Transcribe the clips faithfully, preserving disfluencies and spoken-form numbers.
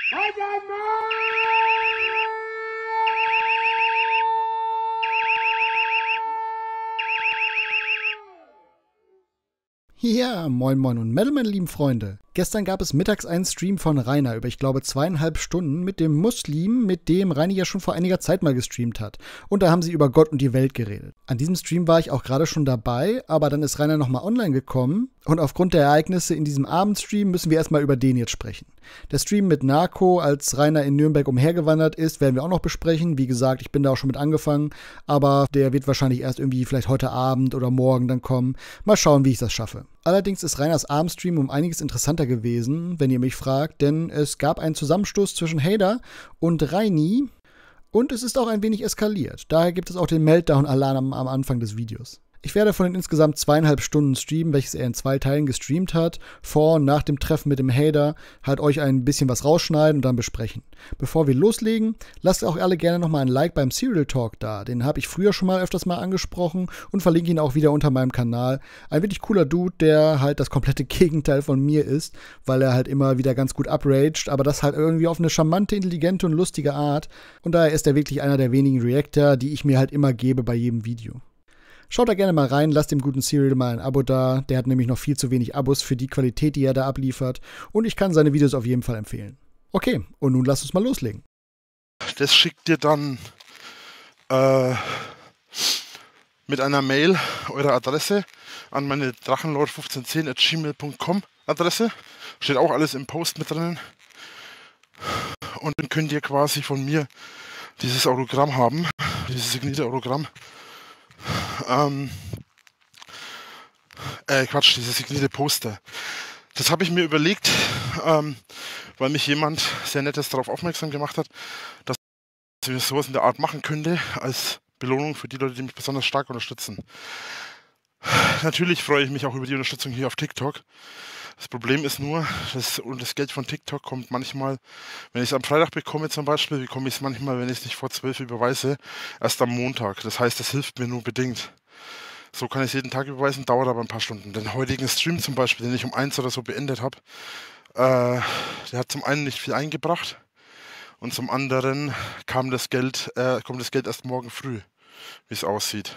Ja, moin moin und Metal, meine lieben Freunde. Gestern gab es mittags einen Stream von Rainer über, ich glaube, zweieinhalb Stunden mit dem Muslim, mit dem Rainer ja schon vor einiger Zeit mal gestreamt hat. Und da haben sie über Gott und die Welt geredet. An diesem Stream war ich auch gerade schon dabei, aber dann ist Rainer nochmal online gekommen. Und aufgrund der Ereignisse in diesem Abendstream müssen wir erstmal über den jetzt sprechen. Der Stream mit Narco, als Rainer in Nürnberg umhergewandert ist, werden wir auch noch besprechen. Wie gesagt, ich bin da auch schon mit angefangen, aber der wird wahrscheinlich erst irgendwie vielleicht heute Abend oder morgen dann kommen. Mal schauen, wie ich das schaffe. Allerdings ist Rainers Abendstream um einiges interessanter gewesen, wenn ihr mich fragt, denn es gab einen Zusammenstoß zwischen Hader und Reini und es ist auch ein wenig eskaliert. Daher gibt es auch den Meltdown-Alarm am Anfang des Videos. Ich werde von den insgesamt zweieinhalb Stunden streamen, welches er in zwei Teilen gestreamt hat, vor und nach dem Treffen mit dem Hader, halt euch ein bisschen was rausschneiden und dann besprechen. Bevor wir loslegen, lasst auch alle gerne nochmal ein Like beim Serial Talk da, den habe ich früher schon mal öfters mal angesprochen und verlinke ihn auch wieder unter meinem Kanal. Ein wirklich cooler Dude, der halt das komplette Gegenteil von mir ist, weil er halt immer wieder ganz gut upraged, aber das halt irgendwie auf eine charmante, intelligente und lustige Art und daher ist er wirklich einer der wenigen Reactor, die ich mir halt immer gebe bei jedem Video. Schaut da gerne mal rein, lasst dem guten Serial mal ein Abo da, der hat nämlich noch viel zu wenig Abos für die Qualität, die er da abliefert und ich kann seine Videos auf jeden Fall empfehlen. Okay, und nun lasst uns mal loslegen. Das schickt dir dann äh, mit einer Mail eure Adresse an meine drachenlord fünfzehn zehn at gmail punkt com Adresse. Steht auch alles im Post mit drinnen. Und dann könnt ihr quasi von mir dieses Autogramm haben, dieses signierte Autogramm. Ähm, äh, Quatsch, dieses signierte Poster. Das habe ich mir überlegt, ähm, weil mich jemand sehr Nettes darauf aufmerksam gemacht hat, dass ich sowas in der Art machen könnte, als Belohnung für die Leute, die mich besonders stark unterstützen. Natürlich freue ich mich auch über die Unterstützung hier auf TikTok. Das Problem ist nur, dass und das Geld von TikTok kommt manchmal, wenn ich es am Freitag bekomme zum Beispiel, bekomme ich es manchmal, wenn ich es nicht vor zwölf überweise, erst am Montag. Das heißt, das hilft mir nur bedingt. So kann ich es jeden Tag überweisen, dauert aber ein paar Stunden. Den heutigen Stream zum Beispiel, den ich um eins oder so beendet habe, äh, der hat zum einen nicht viel eingebracht und zum anderen kam das Geld, äh, kommt das Geld erst morgen früh, wie es aussieht.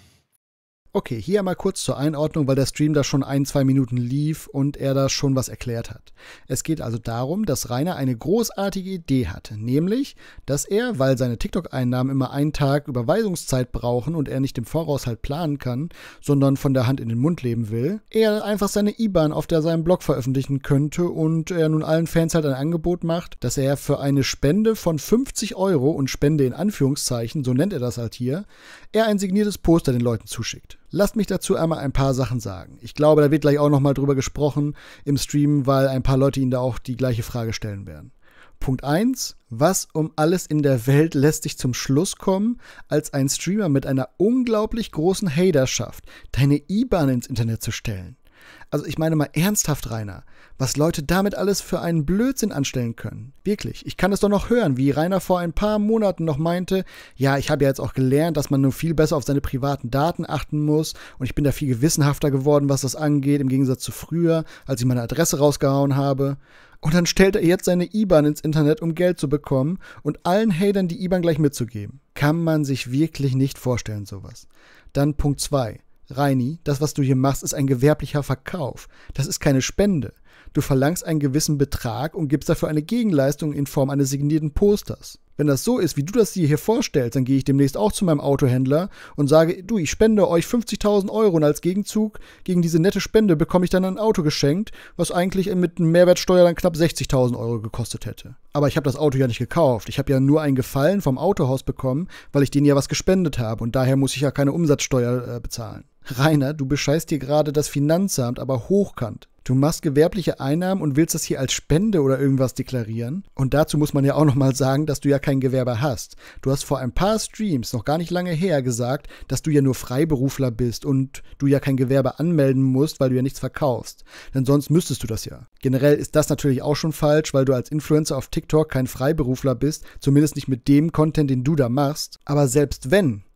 Okay, hier mal kurz zur Einordnung, weil der Stream da schon ein, zwei Minuten lief und er da schon was erklärt hat. Es geht also darum, dass Rainer eine großartige Idee hatte, nämlich, dass er, weil seine TikTok-Einnahmen immer einen Tag Überweisungszeit brauchen und er nicht im Voraus halt planen kann, sondern von der Hand in den Mund leben will, er einfach seine I B A N auf der seinem Blog veröffentlichen könnte und er nun allen Fans halt ein Angebot macht, dass er für eine Spende von fünfzig Euro und Spende in Anführungszeichen, so nennt er das halt hier, er ein signiertes Poster den Leuten zuschickt. Lasst mich dazu einmal ein paar Sachen sagen. Ich glaube, da wird gleich auch nochmal drüber gesprochen im Stream, weil ein paar Leute Ihnen da auch die gleiche Frage stellen werden. Punkt eins. Was um alles in der Welt lässt sich zum Schluss kommen, als ein Streamer mit einer unglaublich großen Haterschaft deine I B A N ins Internet zu stellen? Also ich meine mal ernsthaft, Rainer, was Leute damit alles für einen Blödsinn anstellen können. Wirklich, ich kann es doch noch hören, wie Rainer vor ein paar Monaten noch meinte, ja, ich habe ja jetzt auch gelernt, dass man nur viel besser auf seine privaten Daten achten muss und ich bin da viel gewissenhafter geworden, was das angeht, im Gegensatz zu früher, als ich meine Adresse rausgehauen habe. Und dann stellt er jetzt seine I B A N ins Internet, um Geld zu bekommen und allen Hatern die I B A N gleich mitzugeben. Kann man sich wirklich nicht vorstellen, sowas. Dann Punkt zwei. Reini, das, was du hier machst, ist ein gewerblicher Verkauf. Das ist keine Spende. Du verlangst einen gewissen Betrag und gibst dafür eine Gegenleistung in Form eines signierten Posters. Wenn das so ist, wie du das dir hier vorstellst, dann gehe ich demnächst auch zu meinem Autohändler und sage, du, ich spende euch fünfzigtausend Euro und als Gegenzug gegen diese nette Spende bekomme ich dann ein Auto geschenkt, was eigentlich mit einer Mehrwertsteuer dann knapp sechzigtausend Euro gekostet hätte. Aber ich habe das Auto ja nicht gekauft. Ich habe ja nur einen Gefallen vom Autohaus bekommen, weil ich denen ja was gespendet habe und daher muss ich ja keine Umsatzsteuer äh, bezahlen. Rainer, du bescheißt dir gerade das Finanzamt, aber hochkant. Du machst gewerbliche Einnahmen und willst das hier als Spende oder irgendwas deklarieren? Und dazu muss man ja auch nochmal sagen, dass du ja kein Gewerbe hast. Du hast vor ein paar Streams, noch gar nicht lange her, gesagt, dass du ja nur Freiberufler bist und du ja kein Gewerbe anmelden musst, weil du ja nichts verkaufst. Denn sonst müsstest du das ja. Generell ist das natürlich auch schon falsch, weil du als Influencer auf TikTok kein Freiberufler bist, zumindest nicht mit dem Content, den du da machst. Aber selbst wenn,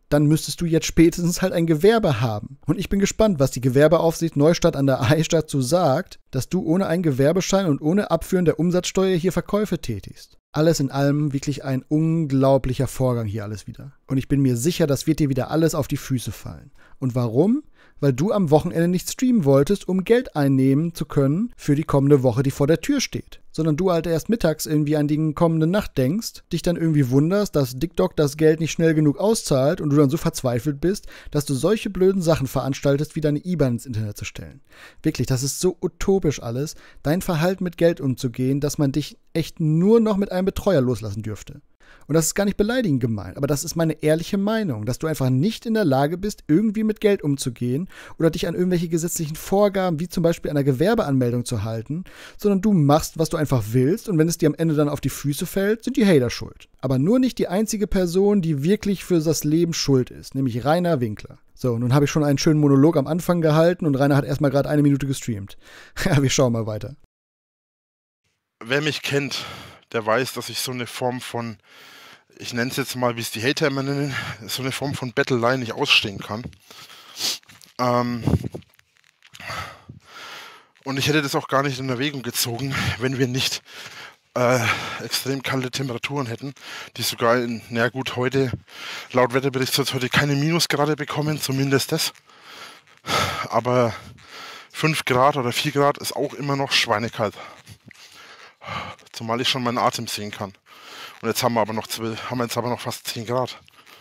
dann müsstest du jetzt spätestens halt ein Gewerbe haben. Und ich bin gespannt, was die Gewerbeaufsicht Neustadt an der Eistadt so sagt, dass du ohne einen Gewerbeschein und ohne Abführen der Umsatzsteuer hier Verkäufe tätigst. Alles in allem wirklich ein unglaublicher Vorgang hier alles wieder. Und ich bin mir sicher, das wird dir wieder alles auf die Füße fallen. Und warum? Weil du am Wochenende nicht streamen wolltest, um Geld einnehmen zu können für die kommende Woche, die vor der Tür steht. Sondern du halt erst mittags irgendwie an die kommende Nacht denkst, dich dann irgendwie wunderst, dass TikTok das Geld nicht schnell genug auszahlt und du dann so verzweifelt bist, dass du solche blöden Sachen veranstaltest, wie deine I B A N ins Internet zu stellen. Wirklich, das ist so utopisch alles, dein Verhalten mit Geld umzugehen, dass man dich echt nur noch mit einem Betreuer loslassen dürfte. Und das ist gar nicht beleidigend gemeint, aber das ist meine ehrliche Meinung, dass du einfach nicht in der Lage bist, irgendwie mit Geld umzugehen oder dich an irgendwelche gesetzlichen Vorgaben, wie zum Beispiel einer Gewerbeanmeldung zu halten, sondern du machst, was du einfach willst und wenn es dir am Ende dann auf die Füße fällt, sind die Hater schuld. Aber nur nicht die einzige Person, die wirklich für das Leben schuld ist, nämlich Rainer Winkler. So, nun habe ich schon einen schönen Monolog am Anfang gehalten und Rainer hat erstmal gerade eine Minute gestreamt. Ja, wir schauen mal weiter. Wer mich kennt, der weiß, dass ich so eine Form von, ich nenne es jetzt mal, wie es die Hater immer nennen, so eine Form von Bettelei nicht ausstehen kann. Ähm und ich hätte das auch gar nicht in Erwägung gezogen, wenn wir nicht äh, extrem kalte Temperaturen hätten, die sogar in, na gut, heute, laut Wetterbericht soll es heute keine Minusgrade bekommen, zumindest das. Aber fünf Grad oder vier Grad ist auch immer noch schweinekalt. Zumal ich schon meinen Atem sehen kann. Und jetzt haben wir aber noch, haben wir jetzt aber noch fast zehn Grad.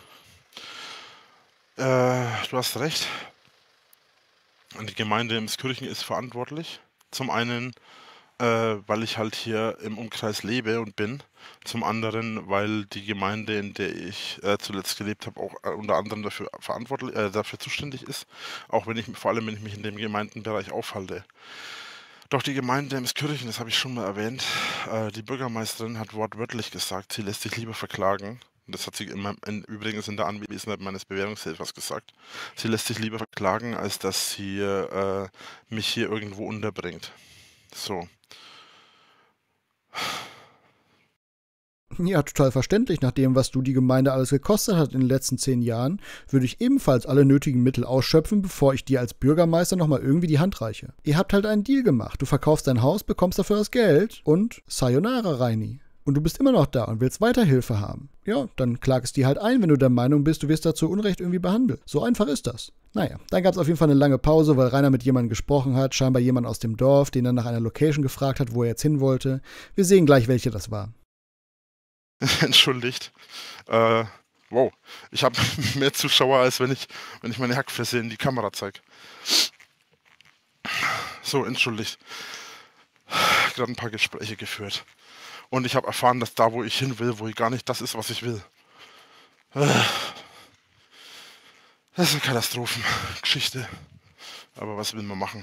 Äh, du hast recht. Und die Gemeinde Emskirchen ist verantwortlich. Zum einen, äh, weil ich halt hier im Umkreis lebe und bin. Zum anderen, weil die Gemeinde, in der ich äh, zuletzt gelebt habe, auch äh, unter anderem dafür verantwortlich, äh, dafür zuständig ist. Auch wenn ich, vor allem wenn ich mich in dem Gemeindenbereich aufhalte. Doch die Gemeinde Emskirchen, das habe ich schon mal erwähnt, äh, die Bürgermeisterin hat wortwörtlich gesagt, sie lässt sich lieber verklagen. Und das hat sie immer, in, übrigens in der Anwesenheit meines Bewährungshelfers gesagt. Sie lässt sich lieber verklagen, als dass sie äh, mich hier irgendwo unterbringt. So. Ja, total verständlich. Nach dem, was du die Gemeinde alles gekostet hat in den letzten zehn Jahren, würde ich ebenfalls alle nötigen Mittel ausschöpfen, bevor ich dir als Bürgermeister nochmal irgendwie die Hand reiche. Ihr habt halt einen Deal gemacht. Du verkaufst dein Haus, bekommst dafür das Geld und Sayonara, Reini. Und du bist immer noch da und willst weiter Hilfe haben. Ja, dann klag es dir halt ein, wenn du der Meinung bist, du wirst da zu Unrecht irgendwie behandelt. So einfach ist das. Naja, dann gab es auf jeden Fall eine lange Pause, weil Rainer mit jemandem gesprochen hat, scheinbar jemand aus dem Dorf, den er nach einer Location gefragt hat, wo er jetzt hin wollte. Wir sehen gleich, welche das war. Entschuldigt. Äh, wow, ich habe mehr Zuschauer, als wenn ich, wenn ich meine Hackfresse in die Kamera zeige. So, entschuldigt. Gerade ein paar Gespräche geführt. Und ich habe erfahren, dass da, wo ich hin will, wo ich gar nicht das ist, was ich will. Das ist eine Katastrophengeschichte. Aber was will man machen?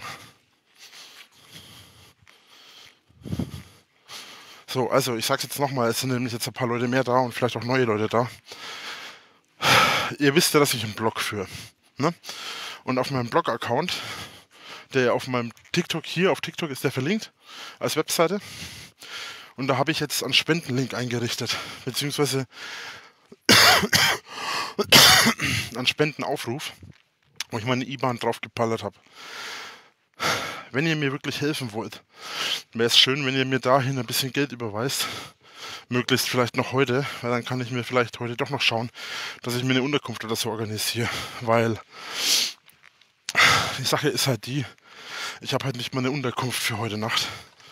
So, also ich sag's jetzt nochmal, es sind nämlich jetzt ein paar Leute mehr da und vielleicht auch neue Leute da. Ihr wisst ja, dass ich einen Blog führe. Ne? Und auf meinem Blog-Account, der auf meinem TikTok, hier auf TikTok ist der verlinkt, als Webseite. Und da habe ich jetzt einen Spendenlink eingerichtet, beziehungsweise einen Spendenaufruf, wo ich meine I B A N drauf geballert habe. Wenn ihr mir wirklich helfen wollt, wäre es schön, wenn ihr mir dahin ein bisschen Geld überweist. Möglichst vielleicht noch heute, weil dann kann ich mir vielleicht heute doch noch schauen, dass ich mir eine Unterkunft oder so organisiere. Weil die Sache ist halt die, ich habe halt nicht mal eine Unterkunft für heute Nacht.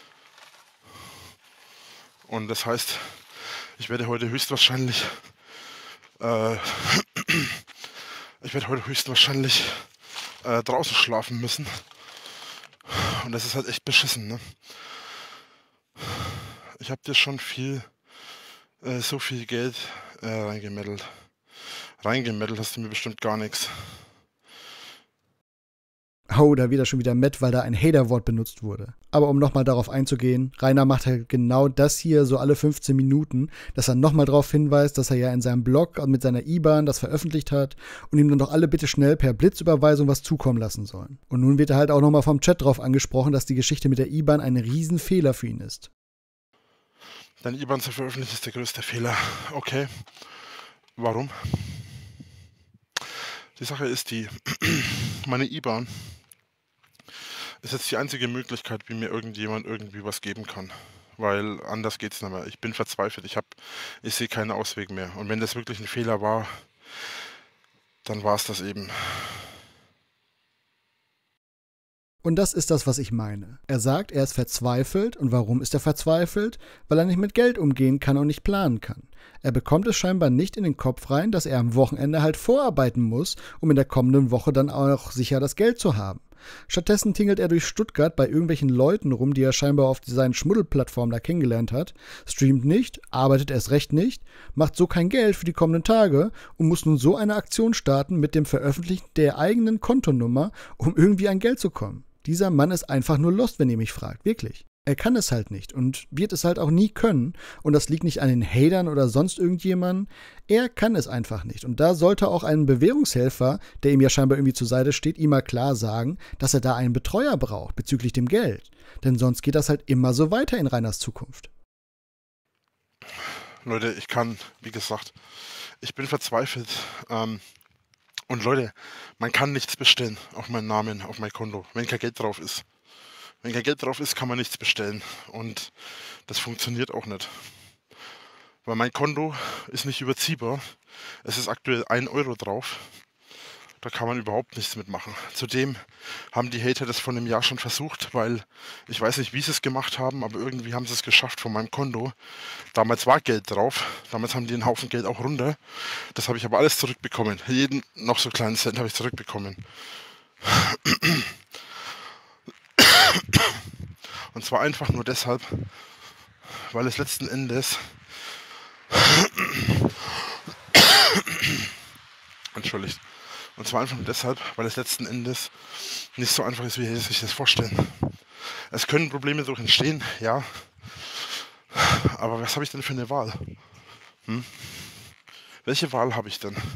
Und das heißt, ich werde heute höchstwahrscheinlich äh, ich werde heute höchstwahrscheinlich äh, draußen schlafen müssen. Und das ist halt echt beschissen, ne? Ich habe dir schon viel, äh, so viel Geld äh, reingemeddelt. Reingemeddelt hast du mir bestimmt gar nichts. Oh, da wieder schon wieder Matt, weil da ein Hater-Wort benutzt wurde. Aber um nochmal darauf einzugehen, Rainer macht halt genau das hier so alle fünfzehn Minuten, dass er nochmal darauf hinweist, dass er ja in seinem Blog mit seiner I B A N das veröffentlicht hat und ihm dann doch alle bitte schnell per Blitzüberweisung was zukommen lassen sollen. Und nun wird er halt auch nochmal vom Chat drauf angesprochen, dass die Geschichte mit der I B A N ein Riesenfehler für ihn ist. Deine I B A N zu veröffentlichen ist der größte Fehler. Okay. Warum? Die Sache ist die, meine I B A N ist jetzt die einzige Möglichkeit, wie mir irgendjemand irgendwie was geben kann. Weil anders geht's nicht mehr. Ich bin verzweifelt. Ich hab, ich sehe keinen Ausweg mehr. Und wenn das wirklich ein Fehler war, dann war es das eben. Und das ist das, was ich meine. Er sagt, er ist verzweifelt. Und warum ist er verzweifelt? Weil er nicht mit Geld umgehen kann und nicht planen kann. Er bekommt es scheinbar nicht in den Kopf rein, dass er am Wochenende halt vorarbeiten muss, um in der kommenden Woche dann auch sicher das Geld zu haben. Stattdessen tingelt er durch Stuttgart bei irgendwelchen Leuten rum, die er scheinbar auf seinen Schmuddelplattformen da kennengelernt hat, streamt nicht, arbeitet erst recht nicht, macht so kein Geld für die kommenden Tage und muss nun so eine Aktion starten mit dem Veröffentlichen der eigenen Kontonummer, um irgendwie an Geld zu kommen. Dieser Mann ist einfach nur lost, wenn ihr mich fragt, wirklich. Er kann es halt nicht und wird es halt auch nie können. Und das liegt nicht an den Hatern oder sonst irgendjemandem. Er kann es einfach nicht. Und da sollte auch ein Bewährungshelfer, der ihm ja scheinbar irgendwie zur Seite steht, ihm mal klar sagen, dass er da einen Betreuer braucht bezüglich dem Geld. Denn sonst geht das halt immer so weiter in Rainers Zukunft. Leute, ich kann, wie gesagt, ich bin verzweifelt. Ähm, und Leute, man kann nichts bestellen auf meinen Namen, auf mein Konto, wenn kein Geld drauf ist. Wenn kein Geld drauf ist, kann man nichts bestellen. Und das funktioniert auch nicht. Weil mein Konto ist nicht überziehbar. Es ist aktuell ein Euro drauf. Da kann man überhaupt nichts mitmachen. Zudem haben die Hater das vor einem Jahr schon versucht, weil ich weiß nicht, wie sie es gemacht haben, aber irgendwie haben sie es geschafft von meinem Konto. Damals war Geld drauf. Damals haben die einen Haufen Geld auch runter. Das habe ich aber alles zurückbekommen. Jeden noch so kleinen Cent habe ich zurückbekommen. Und zwar einfach nur deshalb, weil es letzten Endes entschuldigt. Und zwar einfach nur deshalb, weil es letzten Endes nicht so einfach ist, wie Sie sich das vorstellen. Es können Probleme durch entstehen, ja. Aber was habe ich denn für eine Wahl? Hm? Welche Wahl habe ich denn?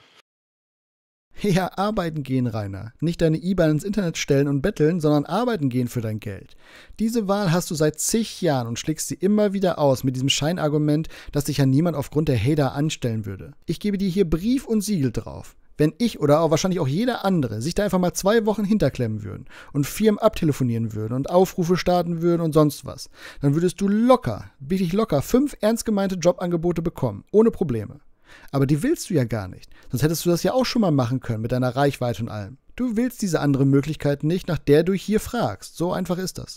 Ja, arbeiten gehen, Rainer. Nicht deine I B A N ins Internet stellen und betteln, sondern arbeiten gehen für dein Geld. Diese Wahl hast du seit zig Jahren und schlägst sie immer wieder aus mit diesem Scheinargument, dass dich ja niemand aufgrund der Hater anstellen würde. Ich gebe dir hier Brief und Siegel drauf. Wenn ich oder auch wahrscheinlich auch jeder andere sich da einfach mal zwei Wochen hinterklemmen würden und Firmen abtelefonieren würden und Aufrufe starten würden und sonst was, dann würdest du locker, wirklich locker, fünf ernst gemeinte Jobangebote bekommen, ohne Probleme. Aber die willst du ja gar nicht. Sonst hättest du das ja auch schon mal machen können mit deiner Reichweite und allem. Du willst diese andere Möglichkeit nicht, nach der du hier fragst. So einfach ist das.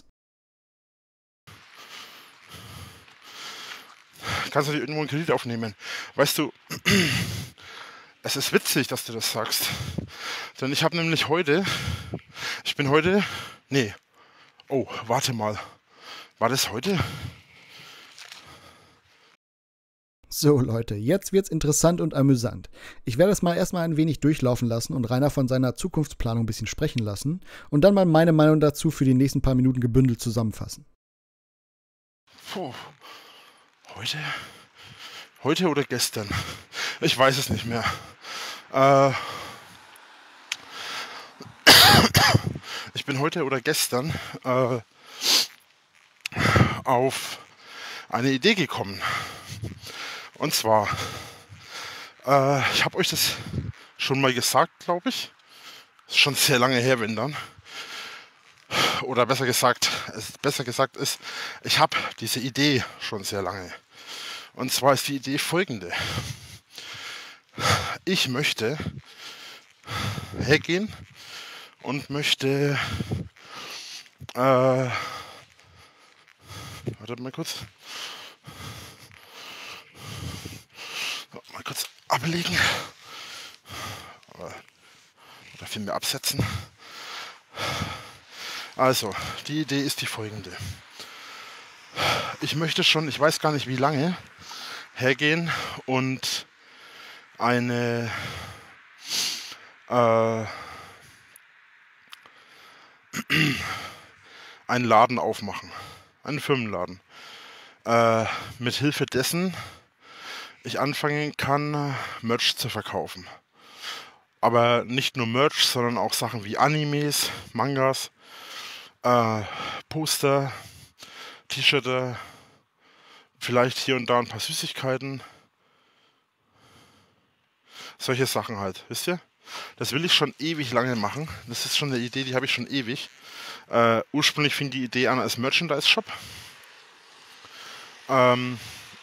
Kannst du dir irgendwo einen Kredit aufnehmen? Weißt du, es ist witzig, dass du das sagst. Denn ich habe nämlich heute, ich bin heute, nee, oh, warte mal. War das heute? So Leute, jetzt wird's interessant und amüsant. Ich werde es mal erstmal ein wenig durchlaufen lassen und Rainer von seiner Zukunftsplanung ein bisschen sprechen lassen und dann mal meine Meinung dazu für die nächsten paar Minuten gebündelt zusammenfassen. Puh. Heute? Heute oder gestern? Ich weiß es nicht mehr. Äh, ich bin heute oder gestern äh, auf eine Idee gekommen. Und zwar, äh, ich habe euch das schon mal gesagt, glaube ich. Ist schon sehr lange her, wenn dann. Oder besser gesagt, es, besser gesagt ist, ich habe diese Idee schon sehr lange. Und zwar ist die Idee folgende. Ich möchte hergehen und möchte, äh, warte mal kurz. Mal kurz ablegen. Oder, oder vielmehr absetzen. Also, die Idee ist die folgende. Ich möchte schon, ich weiß gar nicht wie lange, hergehen und eine äh, einen Laden aufmachen. Einen Firmenladen. Äh, mit Hilfe dessen ich anfangen kann, Merch zu verkaufen. Aber nicht nur Merch, sondern auch Sachen wie Animes, Mangas, äh, Poster, T-Shirts, vielleicht hier und da ein paar Süßigkeiten. Solche Sachen halt, wisst ihr? Das will ich schon ewig lange machen. Das ist schon eine Idee, die habe ich schon ewig. Äh, ursprünglich fing die Idee an als Merchandise-Shop. Ähm,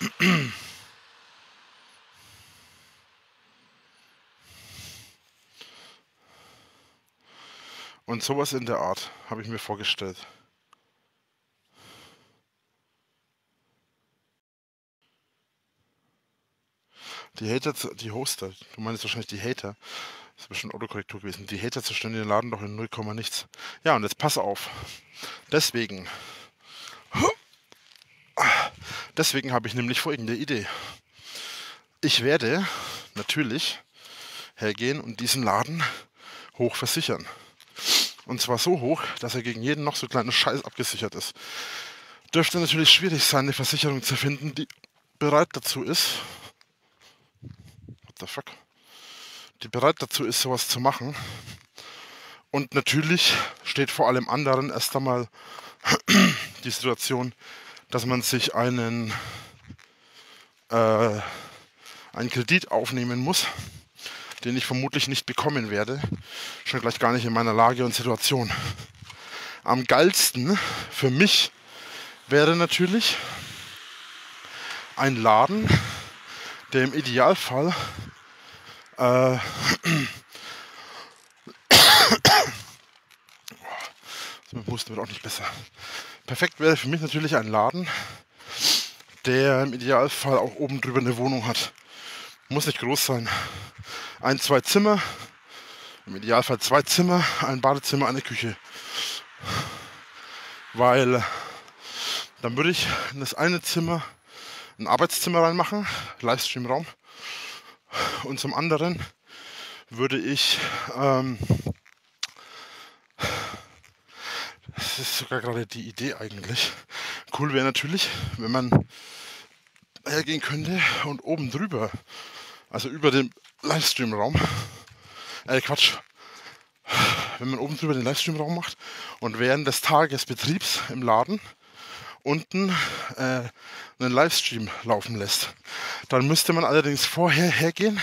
und sowas in der Art habe ich mir vorgestellt. Die Hater, die Hoster, du meinst wahrscheinlich die Hater, das ist bestimmt Autokorrektur gewesen, die Hater zerstören den Laden doch in null, nichts. Ja, und jetzt pass auf. Deswegen, deswegen habe ich nämlich folgende Idee. Ich werde natürlich hergehen und diesen Laden hoch versichern. Und zwar so hoch, dass er gegen jeden noch so kleinen Scheiß abgesichert ist. Dürfte natürlich schwierig sein, eine Versicherung zu finden, die bereit dazu ist, what the fuck, die bereit dazu ist, sowas zu machen. Und natürlich steht vor allem anderen erst einmal die Situation, dass man sich einen, äh, einen Kredit aufnehmen muss, den ich vermutlich nicht bekommen werde, schon gleich gar nicht in meiner Lage und Situation. Am geilsten für mich wäre natürlich ein Laden, der im Idealfall äh, das Husten wird auch nicht besser. Perfekt wäre für mich natürlich ein Laden, der im Idealfall auch oben drüber eine Wohnung hat. Muss nicht groß sein. Ein, zwei Zimmer, im Idealfall zwei Zimmer, ein Badezimmer, eine Küche. Weil dann würde ich in das eine Zimmer ein Arbeitszimmer reinmachen, Livestream-Raum. Und zum anderen würde ich, ähm, das ist sogar gerade die Idee eigentlich, cool wäre natürlich, wenn man hergehen könnte und oben drüber, also über dem Livestream-Raum, äh Quatsch, wenn man oben drüber den Livestream-Raum macht und während des Tagesbetriebs im Laden unten äh, einen Livestream laufen lässt. Dann müsste man allerdings vorher hergehen.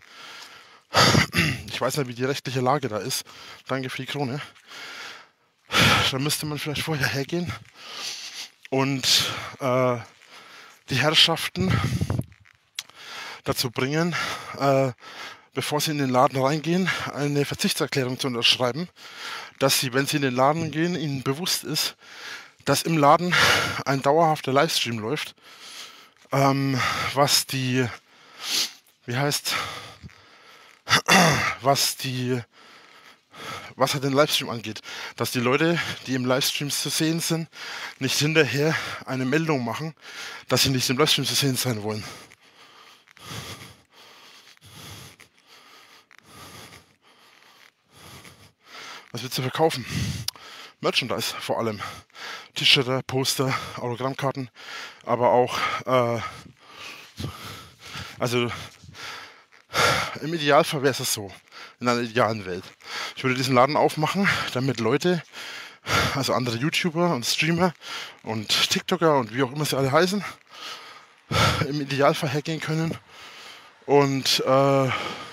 Ich weiß nicht, wie die rechtliche Lage da ist. Danke für die Krone. Dann müsste man vielleicht vorher hergehen und äh, die Herrschaften dazu bringen, äh, bevor sie in den Laden reingehen, eine Verzichtserklärung zu unterschreiben, dass sie, wenn sie in den Laden gehen, ihnen bewusst ist, dass im Laden ein dauerhafter Livestream läuft, ähm, was die, wie heißt, was die, was halt den Livestream angeht, dass die Leute, die im Livestream zu sehen sind, nicht hinterher eine Meldung machen, dass sie nicht im Livestream zu sehen sein wollen. Was willst du verkaufen? Merchandise vor allem. T-Shirts, Poster, Autogrammkarten, aber auch, äh, also im Idealfall wäre es so, in einer idealen Welt. Ich würde diesen Laden aufmachen, damit Leute, also andere YouTuber und Streamer und TikToker und wie auch immer sie alle heißen, im Idealfall hergehen können und äh,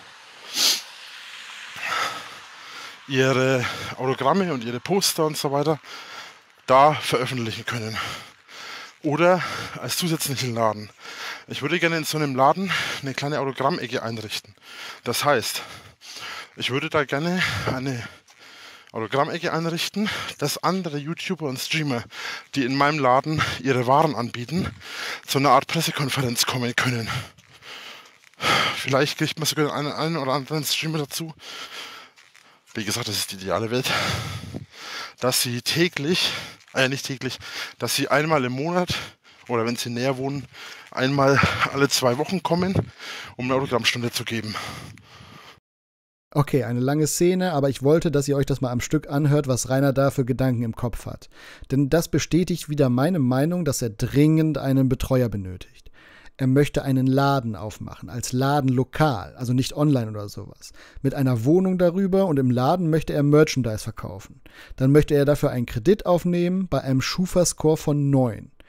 ihre Autogramme und ihre Poster und so weiter da veröffentlichen können. Oder als zusätzlichen Laden. Ich würde gerne in so einem Laden eine kleine Autogrammecke einrichten. Das heißt, ich würde da gerne eine Autogrammecke einrichten, dass andere YouTuber und Streamer, die in meinem Laden ihre Waren anbieten, zu einer Art Pressekonferenz kommen können. Vielleicht kriegt man sogar einen, einen oder anderen Streamer dazu. Wie gesagt, das ist die ideale Welt, dass sie täglich, äh nicht täglich, dass sie einmal im Monat oder wenn sie näher wohnen, einmal alle zwei Wochen kommen, um eine Autogrammstunde zu geben. Okay, eine lange Szene, aber ich wollte, dass ihr euch das mal am Stück anhört, was Rainer da für Gedanken im Kopf hat. Denn das bestätigt wieder meine Meinung, dass er dringend einen Betreuer benötigt. Er möchte einen Laden aufmachen, als Ladenlokal, also nicht online oder sowas. Mit einer Wohnung darüber und im Laden möchte er Merchandise verkaufen. Dann möchte er dafür einen Kredit aufnehmen bei einem Schufa-Score von neun.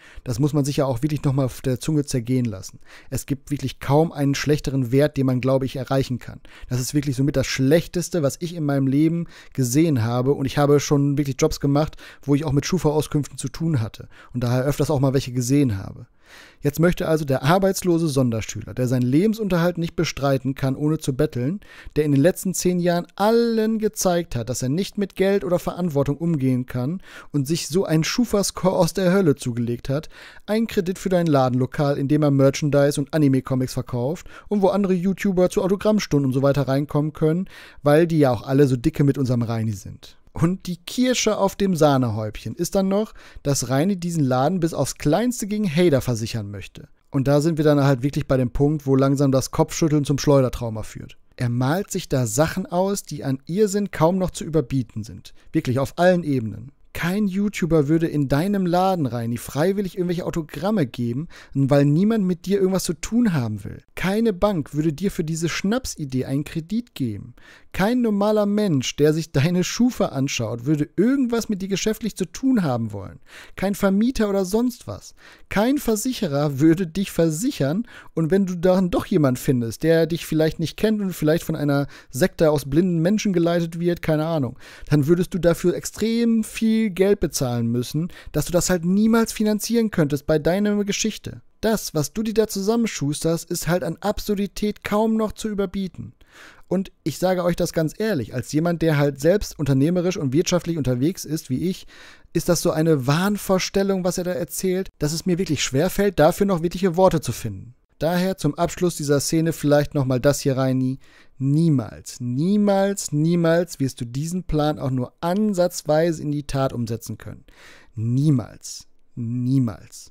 Das muss man sich ja auch wirklich nochmal auf der Zunge zergehen lassen. Es gibt wirklich kaum einen schlechteren Wert, den man, glaube ich, erreichen kann. Das ist wirklich somit das Schlechteste, was ich in meinem Leben gesehen habe. Und ich habe schon wirklich Jobs gemacht, wo ich auch mit Schufa-Auskünften zu tun hatte und daher öfters auch mal welche gesehen habe. Jetzt möchte also der arbeitslose Sonderschüler, der seinen Lebensunterhalt nicht bestreiten kann, ohne zu betteln, der in den letzten zehn Jahren allen gezeigt hat, dass er nicht mit Geld oder Verantwortung umgehen kann und sich so einen Schufa-Score aus der Hölle zugelegt hat, einen Kredit für dein Ladenlokal, in dem er Merchandise und Anime-Comics verkauft und wo andere YouTuber zu Autogrammstunden und so weiter reinkommen können, weil die ja auch alle so dicke mit unserem Reini sind. Und die Kirsche auf dem Sahnehäubchen ist dann noch, dass Reini diesen Laden bis aufs Kleinste gegen Hater versichern möchte. Und da sind wir dann halt wirklich bei dem Punkt, wo langsam das Kopfschütteln zum Schleudertrauma führt. Er malt sich da Sachen aus, die an Irrsinn kaum noch zu überbieten sind. Wirklich auf allen Ebenen. Kein YouTuber würde in deinem Laden, Reini, freiwillig irgendwelche Autogramme geben, weil niemand mit dir irgendwas zu tun haben will. Keine Bank würde dir für diese Schnapsidee einen Kredit geben. Kein normaler Mensch, der sich deine Schufa anschaut, würde irgendwas mit dir geschäftlich zu tun haben wollen. Kein Vermieter oder sonst was. Kein Versicherer würde dich versichern, und wenn du dann doch jemanden findest, der dich vielleicht nicht kennt und vielleicht von einer Sekte aus blinden Menschen geleitet wird, keine Ahnung, dann würdest du dafür extrem viel Geld bezahlen müssen, dass du das halt niemals finanzieren könntest bei deiner Geschichte. Das, was du dir da zusammenschusterst, ist halt an Absurdität kaum noch zu überbieten. Und ich sage euch das ganz ehrlich, als jemand, der halt selbst unternehmerisch und wirtschaftlich unterwegs ist, wie ich, ist das so eine Wahnvorstellung, was er da erzählt, dass es mir wirklich schwerfällt, dafür noch wirkliche Worte zu finden. Daher zum Abschluss dieser Szene vielleicht nochmal das hier, Reini. Niemals, niemals, niemals wirst du diesen Plan auch nur ansatzweise in die Tat umsetzen können. Niemals, niemals,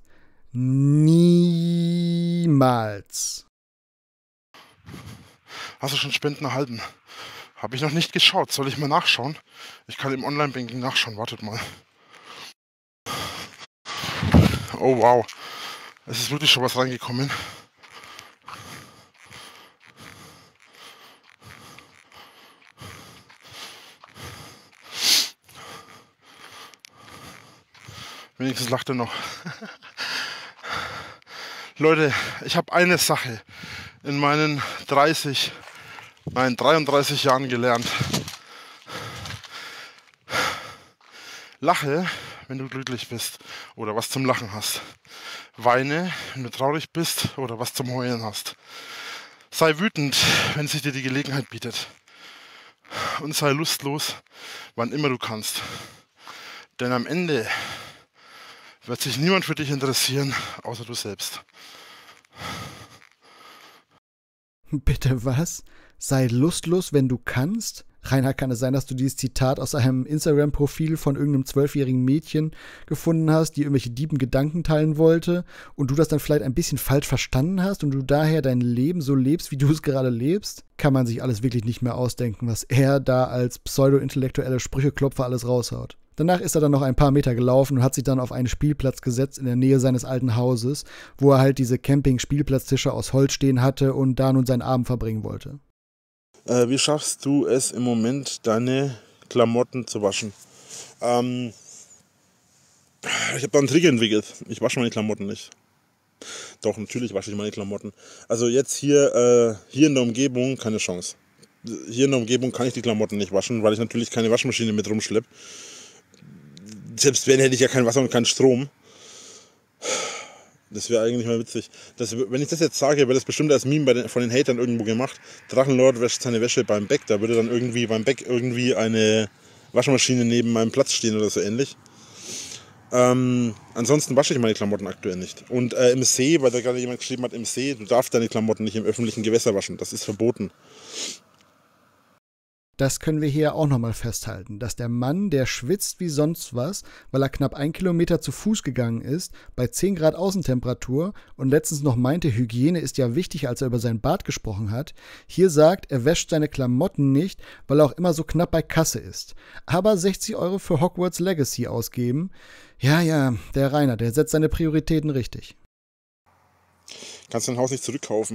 niemals. Hast du schon Spenden erhalten? Habe ich noch nicht geschaut. Soll ich mal nachschauen? Ich kann im Online-Banking nachschauen. Wartet mal. Oh wow. Es ist wirklich schon was reingekommen. Wenigstens lacht er noch. Leute, ich habe eine Sache in meinen dreißig, nein, dreiunddreißig Jahren gelernt. Lache, wenn du glücklich bist oder was zum Lachen hast. Weine, wenn du traurig bist oder was zum Heulen hast. Sei wütend, wenn sich dir die Gelegenheit bietet. Und sei lustlos, wann immer du kannst. Denn am Ende wird sich niemand für dich interessieren, außer du selbst. Bitte was? Sei lustlos, wenn du kannst? Rainer, kann es sein, dass du dieses Zitat aus einem Instagram-Profil von irgendeinem zwölfjährigen Mädchen gefunden hast, die irgendwelche dieben Gedanken teilen wollte und du das dann vielleicht ein bisschen falsch verstanden hast und du daher dein Leben so lebst, wie du es gerade lebst? Kann man sich alles wirklich nicht mehr ausdenken, was er da als pseudo-intellektuelle Sprücheklopfer alles raushaut. Danach ist er dann noch ein paar Meter gelaufen und hat sich dann auf einen Spielplatz gesetzt in der Nähe seines alten Hauses, wo er halt diese Camping-Spielplatztische aus Holz stehen hatte und da nun seinen Abend verbringen wollte. Äh, wie schaffst du es im Moment, deine Klamotten zu waschen? Ähm, ich habe da einen Trick entwickelt. Ich wasche meine Klamotten nicht. Doch, natürlich wasche ich meine Klamotten. Also jetzt hier, äh, hier in der Umgebung keine Chance. Hier in der Umgebung kann ich die Klamotten nicht waschen, weil ich natürlich keine Waschmaschine mit rumschleppe. Selbst wenn, hätte ich ja kein Wasser und keinen Strom. Das wäre eigentlich mal witzig. Das, wenn ich das jetzt sage, wäre das bestimmt als Meme bei den, von den Hatern irgendwo gemacht. Drachenlord wäscht seine Wäsche beim Beck. Da würde dann irgendwie beim Beck irgendwie eine Waschmaschine neben meinem Platz stehen oder so ähnlich. Ähm, ansonsten wasche ich meine Klamotten aktuell nicht. Und äh, im See, weil da gerade jemand geschrieben hat, im See, du darfst deine Klamotten nicht im öffentlichen Gewässer waschen. Das ist verboten. Das können wir hier auch nochmal festhalten, dass der Mann, der schwitzt wie sonst was, weil er knapp ein Kilometer zu Fuß gegangen ist, bei zehn Grad Außentemperatur und letztens noch meinte, Hygiene ist ja wichtig, als er über sein Bad gesprochen hat, hier sagt, er wäscht seine Klamotten nicht, weil er auch immer so knapp bei Kasse ist. Aber sechzig Euro für Hogwarts Legacy ausgeben, ja, ja, der Rainer, der setzt seine Prioritäten richtig. Kannst dein Haus nicht zurückkaufen.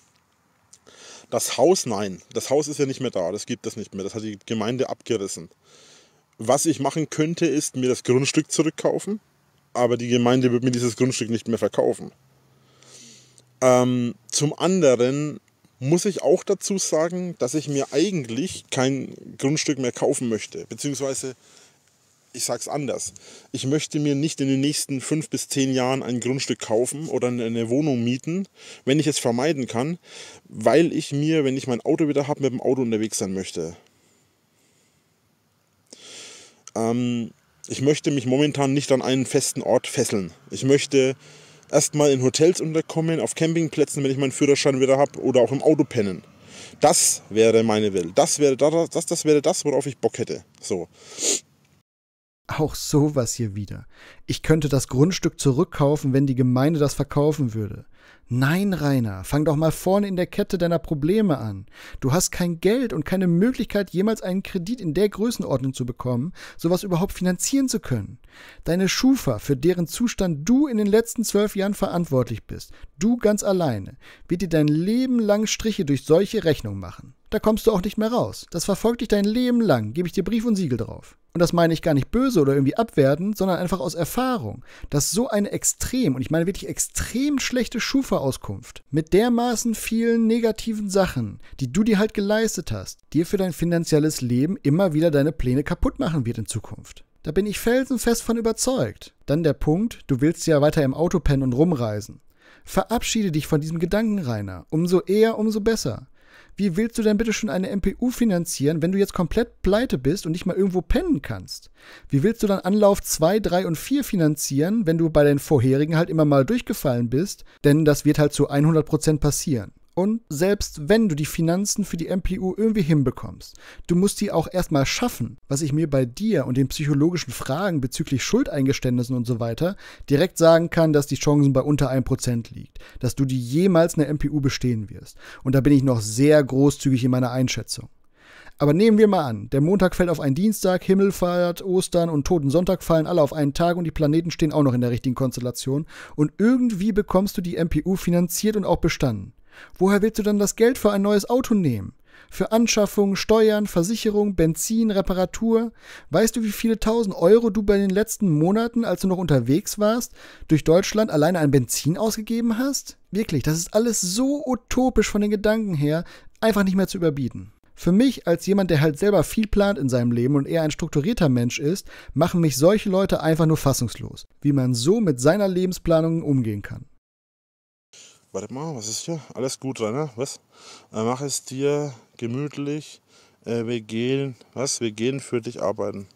Das Haus, nein. Das Haus ist ja nicht mehr da. Das gibt es nicht mehr. Das hat die Gemeinde abgerissen. Was ich machen könnte, ist mir das Grundstück zurückkaufen. aber die Gemeinde wird mir dieses Grundstück nicht mehr verkaufen. Ähm, zum anderen muss ich auch dazu sagen, dass ich mir eigentlich kein Grundstück mehr kaufen möchte. Beziehungsweise, ich sage es anders, ich möchte mir nicht in den nächsten fünf bis zehn Jahren ein Grundstück kaufen oder eine Wohnung mieten, wenn ich es vermeiden kann, weil ich mir, wenn ich mein Auto wieder habe, mit dem Auto unterwegs sein möchte. Ähm, ich möchte mich momentan nicht an einen festen Ort fesseln. Ich möchte erstmal in Hotels unterkommen, auf Campingplätzen, wenn ich meinen Führerschein wieder habe, oder auch im Auto pennen. Das wäre meine Welt. Das wäre das, das, das wäre das, worauf ich Bock hätte. So. Auch sowas hier wieder. Ich könnte das Grundstück zurückkaufen, wenn die Gemeinde das verkaufen würde. Nein, Rainer, fang doch mal vorne in der Kette deiner Probleme an. Du hast kein Geld und keine Möglichkeit, jemals einen Kredit in der Größenordnung zu bekommen, sowas überhaupt finanzieren zu können. Deine Schufa, für deren Zustand du in den letzten zwölf Jahren verantwortlich bist, du ganz alleine, wird dir dein Leben lang Striche durch solche Rechnungen machen. Da kommst du auch nicht mehr raus. Das verfolgt dich dein Leben lang, gebe ich dir Brief und Siegel drauf. Und das meine ich gar nicht böse oder irgendwie abwertend, sondern einfach aus Erfahrung, dass so eine extrem, und ich meine wirklich extrem schlechte Schufa-Auskunft mit dermaßen vielen negativen Sachen, die du dir halt geleistet hast, dir für dein finanzielles Leben immer wieder deine Pläne kaputt machen wird in Zukunft. Da bin ich felsenfest von überzeugt. Dann der Punkt, du willst ja weiter im Auto pennen und rumreisen. Verabschiede dich von diesem Gedanken, Rainer. Umso eher, umso besser. Wie willst du denn bitte schon eine M P U finanzieren, wenn du jetzt komplett pleite bist und nicht mal irgendwo pennen kannst? Wie willst du dann Anlauf zwei, drei und vier finanzieren, wenn du bei den vorherigen halt immer mal durchgefallen bist? Denn das wird halt zu hundert Prozent passieren. Und selbst wenn du die Finanzen für die M P U irgendwie hinbekommst, du musst die auch erstmal schaffen, was ich mir bei dir und den psychologischen Fragen bezüglich Schuldeingeständnissen und so weiter direkt sagen kann, dass die Chancen bei unter ein Prozent liegt, dass du die jemals eine M P U bestehen wirst. Und da bin ich noch sehr großzügig in meiner Einschätzung. Aber nehmen wir mal an, der Montag fällt auf einen Dienstag, Himmelfahrt, Ostern und Totensonntag fallen alle auf einen Tag und die Planeten stehen auch noch in der richtigen Konstellation und irgendwie bekommst du die M P U finanziert und auch bestanden. Woher willst du dann das Geld für ein neues Auto nehmen? Für Anschaffung, Steuern, Versicherung, Benzin, Reparatur? Weißt du, wie viele tausend Euro du bei den letzten Monaten, als du noch unterwegs warst, durch Deutschland alleine an Benzin ausgegeben hast? Wirklich, das ist alles so utopisch von den Gedanken her, einfach nicht mehr zu überbieten. Für mich, als jemand, der halt selber viel plant in seinem Leben und eher ein strukturierter Mensch ist, machen mich solche Leute einfach nur fassungslos, wie man so mit seiner Lebensplanung umgehen kann. Warte mal, was ist hier? Alles gut, Rainer? Was? Äh, mach es dir gemütlich. Äh, wir gehen, was? Wir gehen für dich arbeiten.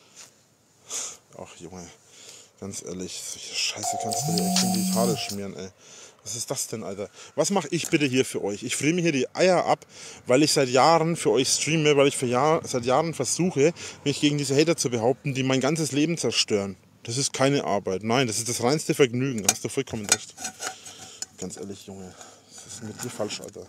Ach, Junge, ganz ehrlich, solche Scheiße kannst du dir echt in die Haare schmieren, ey. Was ist das denn, Alter? Was mache ich bitte hier für euch? Ich friere mir hier die Eier ab, weil ich seit Jahren für euch streame, weil ich für Jahr, seit Jahren versuche, mich gegen diese Hater zu behaupten, die mein ganzes Leben zerstören. Das ist keine Arbeit. Nein, das ist das reinste Vergnügen. Da hast du vollkommen recht. Ganz ehrlich, Junge, das ist mit dir falsch, Alter.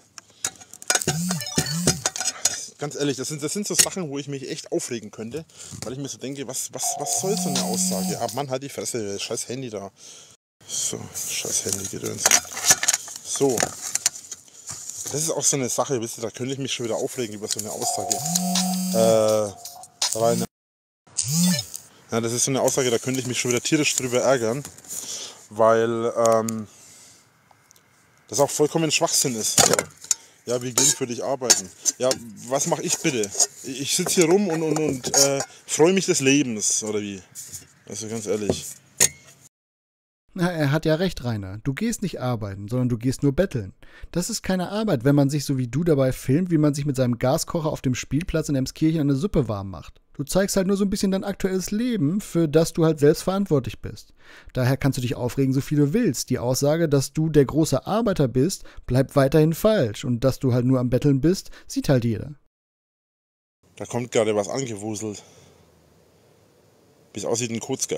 Ganz ehrlich, das sind, das sind so Sachen, wo ich mich echt aufregen könnte, weil ich mir so denke, was, was, was soll so eine Aussage? Ah, Mann, halt die Fresse, scheiß Handy da. So, scheiß Handy-Gedöns. So. Das ist auch so eine Sache, wisst ihr, da könnte ich mich schon wieder aufregen über so eine Aussage. Äh, rein. Ja, das ist so eine Aussage, da könnte ich mich schon wieder tierisch drüber ärgern, weil, ähm, das auch vollkommen Schwachsinn ist. So. Ja, wir gehen für dich arbeiten. Ja, was mache ich bitte? Ich sitze hier rum und, und, und äh, freue mich des Lebens, oder wie? Also ganz ehrlich. Na, er hat ja recht, Rainer. Du gehst nicht arbeiten, sondern du gehst nur betteln. Das ist keine Arbeit, wenn man sich so wie du dabei filmt, wie man sich mit seinem Gaskocher auf dem Spielplatz in Emskirchen eine Suppe warm macht. Du zeigst halt nur so ein bisschen dein aktuelles Leben, für das du halt selbst verantwortlich bist. Daher kannst du dich aufregen, so viel du willst. Die Aussage, dass du der große Arbeiter bist, bleibt weiterhin falsch. Und dass du halt nur am Betteln bist, sieht halt jeder. Da kommt gerade was angewuselt. Wie es aussieht, ein Kurzger.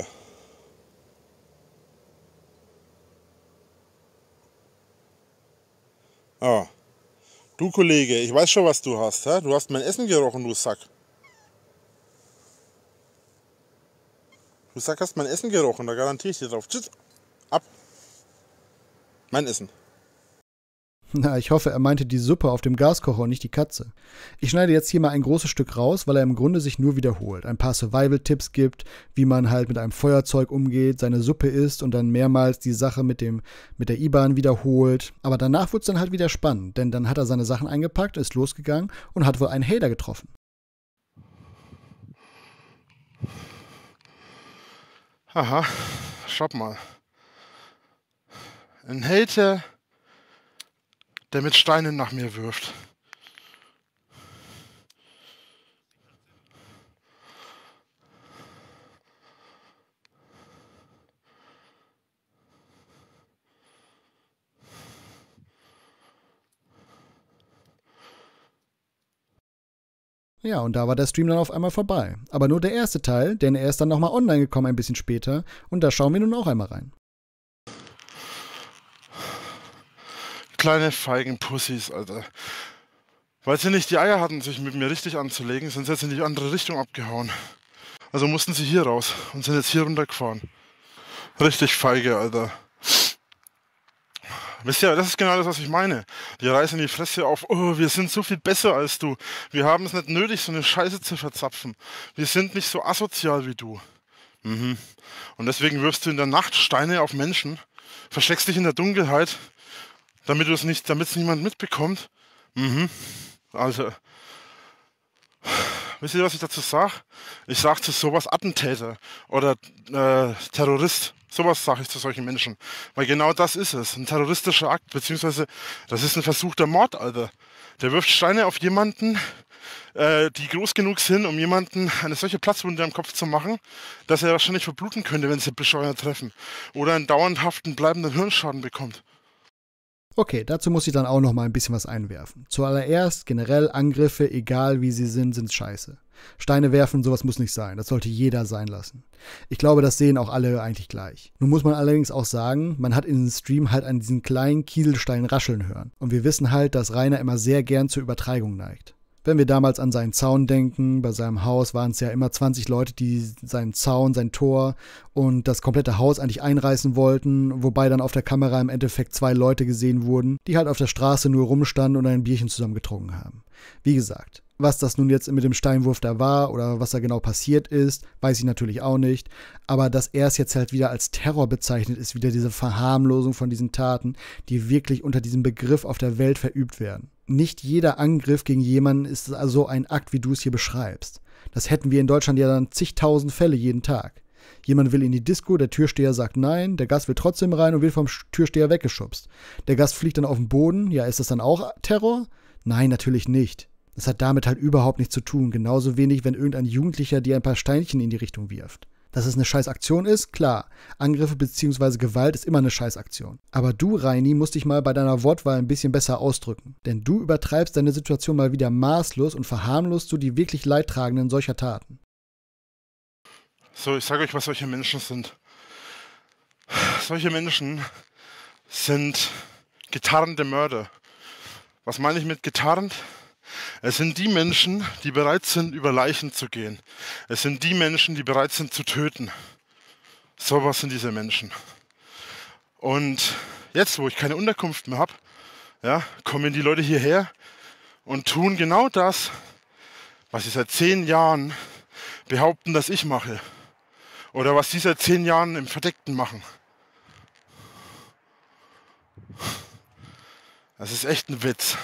Ah. Du Kollege, ich weiß schon, was du hast. Hä? Du hast mein Essen gerochen, du Sack. Du Sack hast mein Essen gerochen, da garantiere ich dir drauf. Tschüss. Ab. Mein Essen. Na, ich hoffe, er meinte die Suppe auf dem Gaskocher und nicht die Katze. Ich schneide jetzt hier mal ein großes Stück raus, weil er im Grunde sich nur wiederholt. Ein paar Survival-Tipps gibt, wie man halt mit einem Feuerzeug umgeht, seine Suppe isst und dann mehrmals die Sache mit dem mit der I-Bahn wiederholt. Aber danach wurde es dann halt wieder spannend, denn dann hat er seine Sachen eingepackt, ist losgegangen und hat wohl einen Hater getroffen. Aha, schau mal. Ein Hater, der mit Steinen nach mir wirft. Ja, und da war der Stream dann auf einmal vorbei. Aber nur der erste Teil, denn er ist dann nochmal online gekommen ein bisschen später und da schauen wir nun auch einmal rein. Kleine feigen Pussys, Alter. Weil sie nicht die Eier hatten, sich mit mir richtig anzulegen, sind sie jetzt in die andere Richtung abgehauen. Also mussten sie hier raus und sind jetzt hier runtergefahren. Richtig feige, Alter. Wisst ihr, das ist genau das, was ich meine. Die reißen die Fresse auf, oh, wir sind so viel besser als du. Wir haben es nicht nötig, so eine Scheiße zu verzapfen. Wir sind nicht so asozial wie du. Mhm. Und deswegen wirfst du in der Nacht Steine auf Menschen, versteckst dich in der Dunkelheit, damit du es nicht, damit es niemand mitbekommt. Mhm. Also, wisst ihr, was ich dazu sage? Ich sage zu sowas Attentäter oder äh, Terrorist. Sowas sage ich zu solchen Menschen. Weil genau das ist es. Ein terroristischer Akt, beziehungsweise das ist ein versuchter Mord, Alter. Der wirft Steine auf jemanden, äh, die groß genug sind, um jemanden eine solche Platzwunde am Kopf zu machen, dass er wahrscheinlich verbluten könnte, wenn sie Bescheuer treffen. Oder einen dauerhaften, bleibenden Hirnschaden bekommt. Okay, dazu muss ich dann auch noch mal ein bisschen was einwerfen. Zuallererst, generell Angriffe, egal wie sie sind, sind scheiße. Steine werfen, sowas muss nicht sein. Das sollte jeder sein lassen. Ich glaube, das sehen auch alle eigentlich gleich. Nun muss man allerdings auch sagen, man hat in den Stream halt an diesen kleinen Kieselstein rascheln hören. Und wir wissen halt, dass Rainer immer sehr gern zur Übertreibung neigt. Wenn wir damals an seinen Zaun denken, bei seinem Haus waren es ja immer zwanzig Leute, die seinen Zaun, sein Tor und das komplette Haus eigentlich einreißen wollten, wobei dann auf der Kamera im Endeffekt zwei Leute gesehen wurden, die halt auf der Straße nur rumstanden und ein Bierchen zusammen getrunken haben. Wie gesagt, was das nun jetzt mit dem Steinwurf da war oder was da genau passiert ist, weiß ich natürlich auch nicht. Aber dass er es jetzt halt wieder als Terror bezeichnet, ist wieder diese Verharmlosung von diesen Taten, die wirklich unter diesem Begriff auf der Welt verübt werden. Nicht jeder Angriff gegen jemanden ist also ein Akt, wie du es hier beschreibst. Das hätten wir in Deutschland ja dann zigtausend Fälle jeden Tag. Jemand will in die Disco, der Türsteher sagt nein, der Gast will trotzdem rein und wird vom Türsteher weggeschubst. Der Gast fliegt dann auf den Boden, ja, ist das dann auch Terror? Nein, natürlich nicht. Das hat damit halt überhaupt nichts zu tun, genauso wenig, wenn irgendein Jugendlicher dir ein paar Steinchen in die Richtung wirft. Dass es eine Scheißaktion ist, klar. Angriffe bzw. Gewalt ist immer eine Scheißaktion. Aber du, Reini, musst dich mal bei deiner Wortwahl ein bisschen besser ausdrücken. Denn du übertreibst deine Situation mal wieder maßlos und verharmlost du die wirklich Leidtragenden solcher Taten. So, ich sage euch, was solche Menschen sind. Solche Menschen sind getarnte Mörder. Was meine ich mit getarnt? Es sind die Menschen, die bereit sind, über Leichen zu gehen. Es sind die Menschen, die bereit sind zu töten. So was sind diese Menschen. Und jetzt, wo ich keine Unterkunft mehr habe, ja, kommen die Leute hierher und tun genau das, was sie seit zehn Jahren behaupten, dass ich mache. Oder was sie seit zehn Jahren im Verdeckten machen. Das ist echt ein Witz.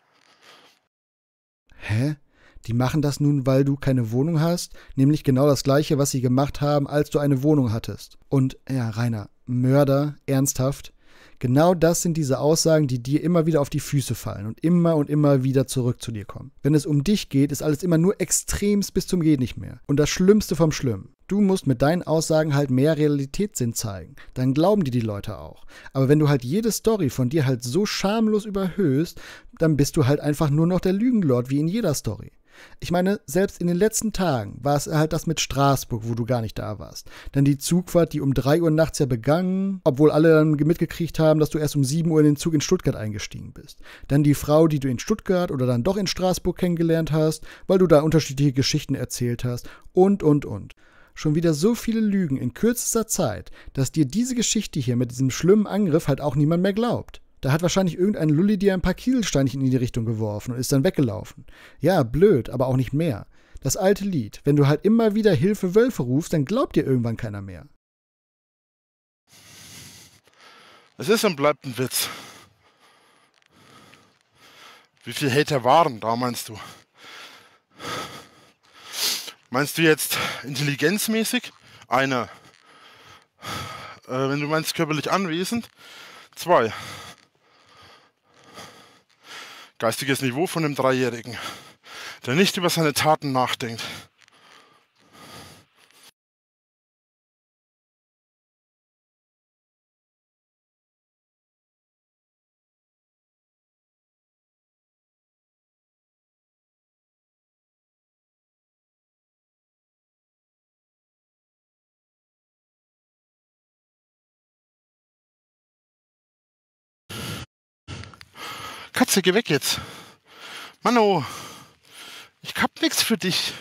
Hä? Die machen das nun, weil du keine Wohnung hast? Nämlich genau das Gleiche, was sie gemacht haben, als du eine Wohnung hattest. Und, ja, Rainer, Mörder, ernsthaft? Genau das sind diese Aussagen, die dir immer wieder auf die Füße fallen und immer und immer wieder zurück zu dir kommen. Wenn es um dich geht, ist alles immer nur extremst bis zum Geht nicht mehr. Und das Schlimmste vom Schlimmen. Du musst mit deinen Aussagen halt mehr Realitätssinn zeigen. Dann glauben dir die Leute auch. Aber wenn du halt jede Story von dir halt so schamlos überhöhst, dann bist du halt einfach nur noch der Lügenlord wie in jeder Story. Ich meine, selbst in den letzten Tagen war es halt das mit Straßburg, wo du gar nicht da warst. Dann die Zugfahrt, die um drei Uhr nachts ja begann, obwohl alle dann mitgekriegt haben, dass du erst um sieben Uhr in den Zug in Stuttgart eingestiegen bist. Dann die Frau, die du in Stuttgart oder dann doch in Straßburg kennengelernt hast, weil du da unterschiedliche Geschichten erzählt hast und, und, und. Schon wieder so viele Lügen in kürzester Zeit, dass dir diese Geschichte hier mit diesem schlimmen Angriff halt auch niemand mehr glaubt. Da hat wahrscheinlich irgendein Lulli dir ein paar Kieselsteinchen in die Richtung geworfen und ist dann weggelaufen. Ja, blöd, aber auch nicht mehr. Das alte Lied. Wenn du halt immer wieder Hilfe Wölfe rufst, dann glaubt dir irgendwann keiner mehr. Es ist und bleibt ein Witz. Wie viele Hater waren da, meinst du? Meinst du jetzt intelligenzmäßig? Einer. Äh, wenn du meinst körperlich anwesend? Zwei. Geistiges Niveau von einem Dreijährigen, der nicht über seine Taten nachdenkt. Katze, geh weg jetzt. Manno, ich hab nichts für dich.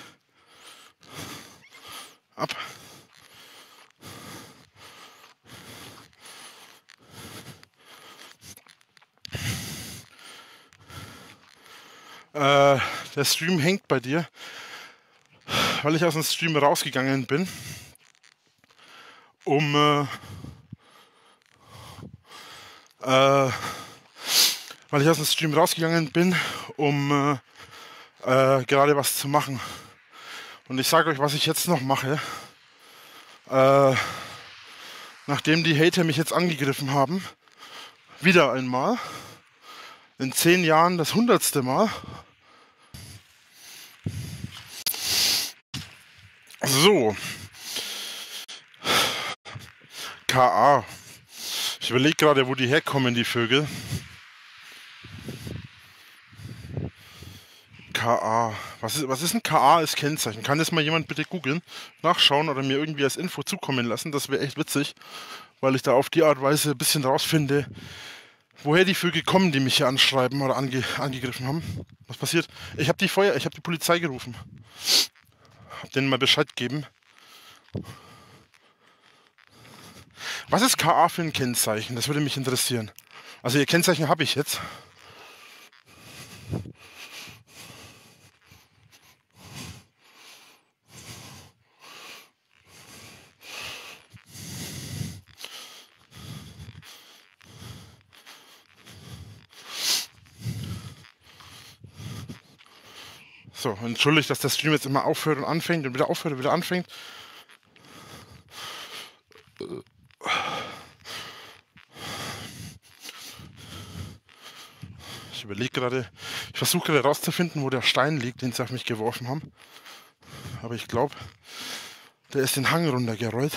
Ab. Äh, der Stream hängt bei dir, weil ich aus dem Stream rausgegangen bin, um äh, äh, weil ich aus dem Stream rausgegangen bin, um äh, äh, gerade was zu machen. Und ich sage euch, was ich jetzt noch mache. Äh, nachdem die Hater mich jetzt angegriffen haben, wieder einmal, in zehn Jahren das hundertste Mal. So. K A. Ich überlege gerade, wo die herkommen, die Vögel. K A. Was ist, was ist ein K A als Kennzeichen? Kann das mal jemand bitte googeln, nachschauen oder mir irgendwie als Info zukommen lassen? Das wäre echt witzig, weil ich da auf die Art und Weise ein bisschen rausfinde, woher die Vögel kommen, die mich hier anschreiben oder ange, angegriffen haben. Was passiert? Ich habe die Feuer, ich habe die Polizei gerufen. Hab denen mal Bescheid gegeben. Was ist K A für ein Kennzeichen? Das würde mich interessieren. Also ihr Kennzeichen habe ich jetzt. So, entschuldigt, dass der Stream jetzt immer aufhört und anfängt und wieder aufhört und wieder anfängt. Ich überlege gerade, ich versuche gerade herauszufinden, wo der Stein liegt, den sie auf mich geworfen haben. Aber ich glaube, der ist den Hang runtergerollt.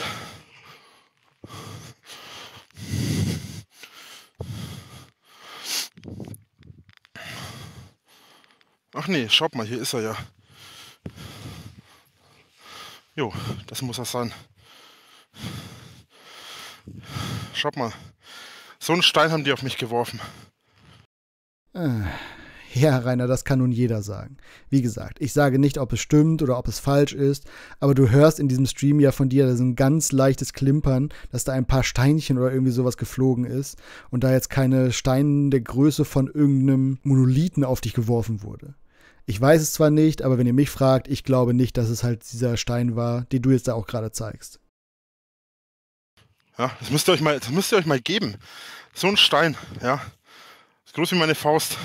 Ach nee, schaut mal, hier ist er ja. Jo, das muss er sein. Schaut mal, so einen Stein haben die auf mich geworfen. Ja, Rainer, das kann nun jeder sagen. Wie gesagt, ich sage nicht, ob es stimmt oder ob es falsch ist, aber du hörst in diesem Stream ja von dir, da ist ein ganz leichtes Klimpern, dass da ein paar Steinchen oder irgendwie sowas geflogen ist und da jetzt keine Steine der Größe von irgendeinem Monolithen auf dich geworfen wurde. Ich weiß es zwar nicht, aber wenn ihr mich fragt, ich glaube nicht, dass es halt dieser Stein war, den du jetzt da auch gerade zeigst. Ja, das müsst ihr euch mal, das müsst ihr euch mal geben. So ein Stein, ja. Das ist groß wie meine Faust.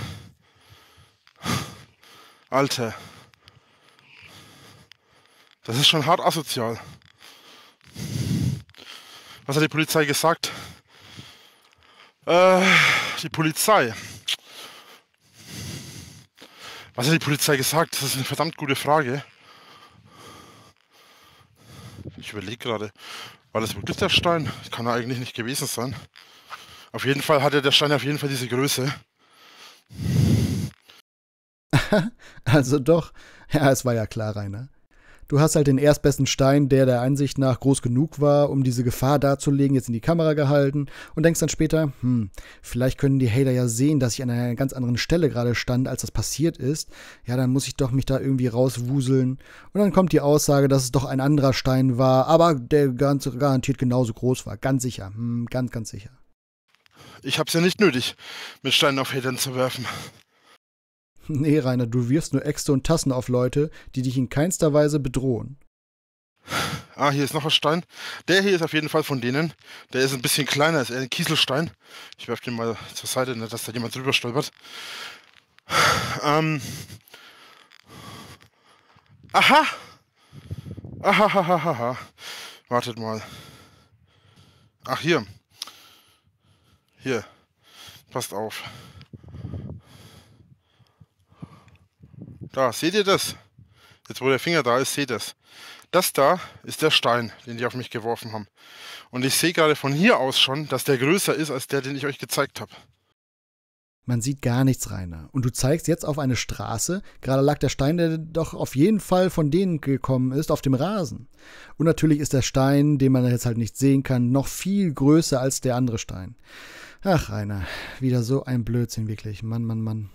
Alter. Das ist schon hart asozial. Was hat die Polizei gesagt? Äh, die Polizei. Was hat die Polizei gesagt? Das ist eine verdammt gute Frage. Ich überlege gerade, war das wirklich der Stein? Das kann er eigentlich nicht gewesen sein. Auf jeden Fall hatte der Stein auf jeden Fall diese Größe. Also doch, ja, es war ja klar, Rainer. Du hast halt den erstbesten Stein, der der Ansicht nach groß genug war, um diese Gefahr darzulegen, jetzt in die Kamera gehalten und denkst dann später, hm, vielleicht können die Hater ja sehen, dass ich an einer ganz anderen Stelle gerade stand, als das passiert ist. Ja, dann muss ich doch mich da irgendwie rauswuseln. Und dann kommt die Aussage, dass es doch ein anderer Stein war, aber der ganz garantiert genauso groß war. Ganz sicher, hm, ganz, ganz sicher. Ich hab's ja nicht nötig, mit Steinen auf Hatern zu werfen. Nee, Rainer, du wirfst nur Äxte und Tassen auf Leute, die dich in keinster Weise bedrohen. Ah, hier ist noch ein Stein. Der hier ist auf jeden Fall von denen. Der ist ein bisschen kleiner, ist eher ein Kieselstein. Ich werfe den mal zur Seite, nicht, dass da jemand drüber stolpert. Ähm. Aha! Ahahaha. Wartet mal. Ach, hier. Hier. Passt auf. Da, seht ihr das? Jetzt, wo der Finger da ist, seht ihr das. Das da ist der Stein, den die auf mich geworfen haben. Und ich sehe gerade von hier aus schon, dass der größer ist als der, den ich euch gezeigt habe. Man sieht gar nichts, Rainer. Und du zeigst jetzt auf eine Straße. Gerade lag der Stein, der doch auf jeden Fall von denen gekommen ist, auf dem Rasen. Und natürlich ist der Stein, den man jetzt halt nicht sehen kann, noch viel größer als der andere Stein. Ach, Rainer, wieder so ein Blödsinn, wirklich. Mann, Mann, Mann.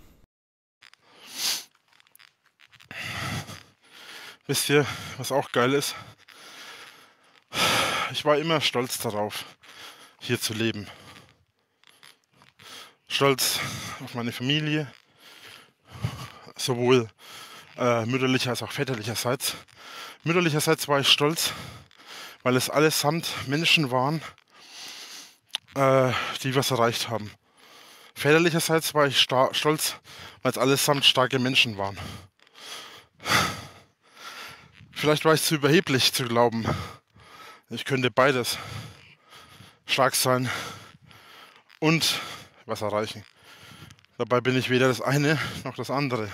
Wisst ihr, was auch geil ist? Ich war immer stolz darauf, hier zu leben. Stolz auf meine Familie, sowohl äh, mütterlicher als auch väterlicherseits. Mütterlicherseits war ich stolz, weil es allesamt Menschen waren, äh, die was erreicht haben. Väterlicherseits war ich stolz, weil es allesamt starke Menschen waren. Vielleicht war ich zu überheblich zu glauben, ich könnte beides stark sein und was erreichen. Dabei bin ich weder das eine noch das andere.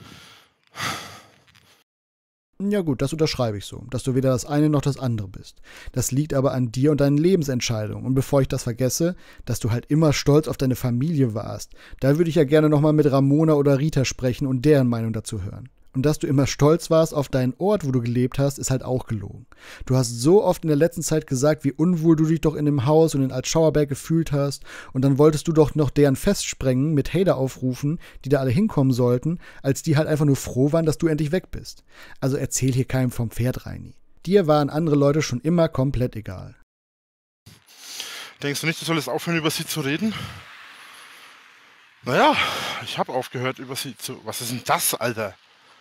Ja gut, das unterschreibe ich so, dass du weder das eine noch das andere bist. Das liegt aber an dir und deinen Lebensentscheidungen. Und bevor ich das vergesse, dass du halt immer stolz auf deine Familie warst, da würde ich ja gerne nochmal mit Ramona oder Rita sprechen und deren Meinung dazu hören. Und dass du immer stolz warst auf deinen Ort, wo du gelebt hast, ist halt auch gelogen. Du hast so oft in der letzten Zeit gesagt, wie unwohl du dich doch in dem Haus und in Altschauerberg gefühlt hast. Und dann wolltest du doch noch deren Fest sprengen mit Hater-Aufrufen, die da alle hinkommen sollten, als die halt einfach nur froh waren, dass du endlich weg bist. Also erzähl hier keinem vom Pferd, Reini. Dir waren andere Leute schon immer komplett egal. Denkst du nicht, du solltest aufhören, über sie zu reden? Naja, ich habe aufgehört, über sie zu... Was ist denn das, Alter?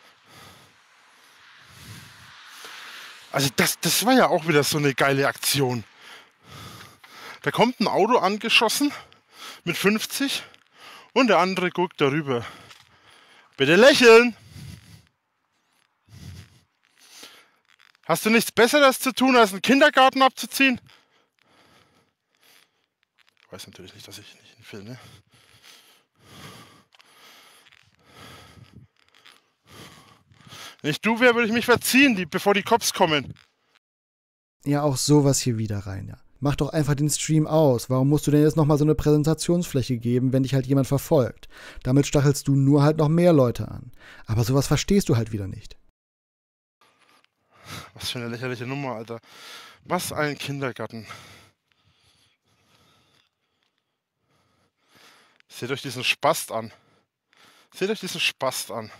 Also das, das war ja auch wieder so eine geile Aktion. Da kommt ein Auto angeschossen mit fünfzig und der andere guckt darüber. Bitte lächeln! Hast du nichts Besseres zu tun, als einen Kindergarten abzuziehen? Ich weiß natürlich nicht, dass ich nicht ihn filme. Wenn ich du wäre, würde ich mich verziehen, die, bevor die Cops kommen. Ja, auch sowas hier wieder, Rainer. Mach doch einfach den Stream aus. Warum musst du denn jetzt nochmal so eine Präsentationsfläche geben, wenn dich halt jemand verfolgt? Damit stachelst du nur halt noch mehr Leute an. Aber sowas verstehst du halt wieder nicht. Was für eine lächerliche Nummer, Alter. Was ein Kindergarten. Seht euch diesen Spast an. Seht euch diesen Spast an.